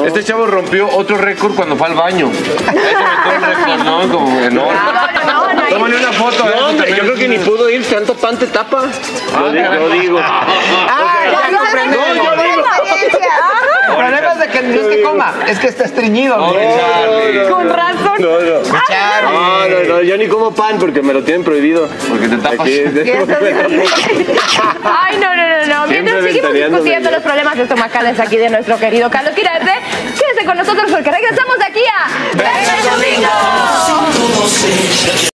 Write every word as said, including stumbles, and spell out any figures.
Este chavo rompió otro récord cuando fue al baño. Ese metió un récord, ¿no? Como que no. No, no, no. Tómale una foto. No, ¿eh? hombre, yo creo que ni pudo ir, tanto pan te tapa. Ah, Yo digo. Ah, ya comprendí. No, yo digo. El problema es de que no es que coma, es que está estreñido. No, Charlie. Con razón. No, no. No, no, no, yo ni como pan porque me lo tienen prohibido. Porque te tapas. Aquí, Ay, no, no, no, no. Mientras Siempre seguimos ventaneándome. discutiendo los problemas estomacales aquí de nuestro querido Carlos Quirarte, quédese con nosotros porque regresamos aquí a... ¡Venga el domingo!